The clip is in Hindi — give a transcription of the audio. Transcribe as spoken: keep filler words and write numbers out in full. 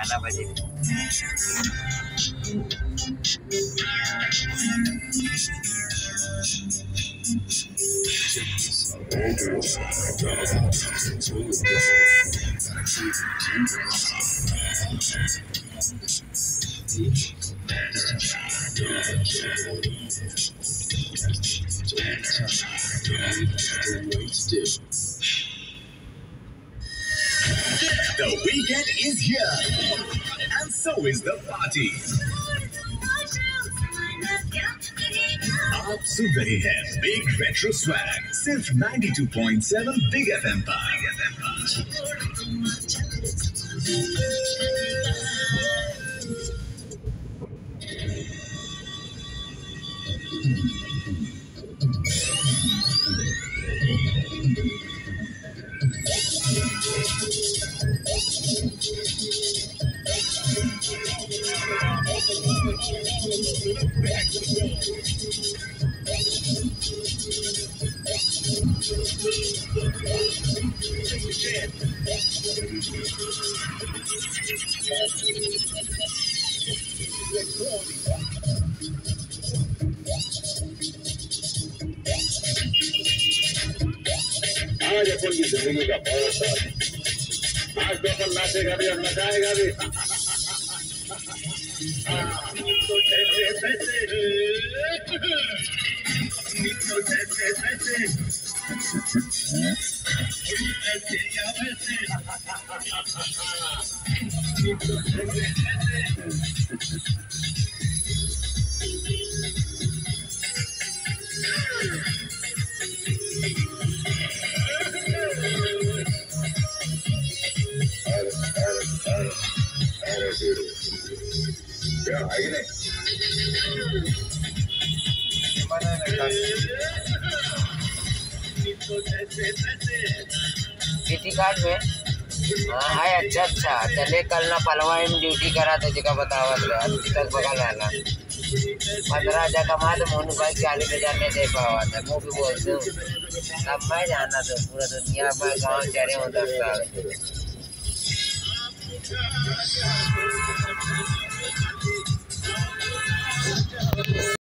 गाना बजे। The weekend is here, and so is the party. आप सुन रहे हैं बिग रेट्रो स्वैग सिर्फ बानवे पॉइंट सात बिग एफएम पर। आज अपन की जिंदगी का बहुत साथ आज तो अपन नाचेगा भी और नचाएगा भी। तो जैसे जैसे तो जैसे जैसे ऐसे या वैसे तो जैसे क्या है कि नहीं? ड्यूटी कार्ड में हाँ है। अच्छा अच्छा चले कल ना पलवा में ड्यूटी करा तो जगह बतावत अभी तक बगा लाला पंद्रह हजार कमा तो मोनू भाई चालीस हजार नहीं दे पावा था। मुँह भी बोल दूँ अब मैं जाना तो पूरा दुनिया में गाँव चढ़े हूँ दस साल।